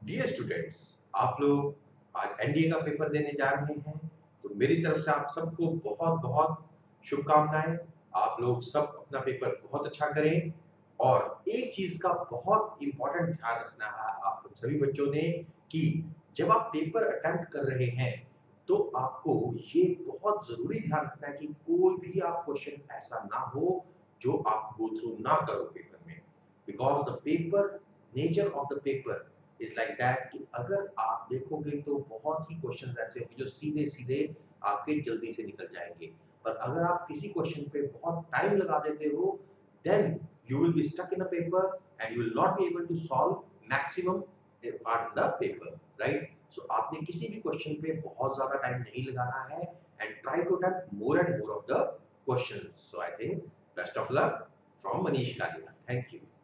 Dear students, आप लोग आज एनडीए का पेपर देने जा रहे हैं, तो मेरी तरफ से आप सबको बहुत बहुत शुभकामनाएं। आप लोग सब अपना पेपर बहुत अच्छा करें। और एक चीज का बहुत इंपॉर्टेंट ध्यान रखना है आप सभी बच्चों ने कि जब आप पेपर अटेम्प्ट कर रहे हैं तो आपको ये बहुत जरूरी ध्यान रखना है कि कोई भी आप क्वेश्चन ऐसा ना हो जो आप गो थ्रू ना करो पेपर में, because the paper, nature of the paper is like that कि अगर आप देखोगे तो बहुत ही क्वेश्चन ऐसे होंगे जो सीधे सीधे आपके जल्दी से निकल जाएंगे। पर अगर आप किसी क्वेश्चन पे बहुत टाइम लगा देते हो, then you will be stuck in a paper and you will not be able to solve maximum part in the paper, right? So आपने किसी भी क्वेश्चन पे बहुत ज्यादा टाइम नहीं लगाना है and try to attempt more and more of the questions. So I think best of luck from Manish Kalia. Thank you.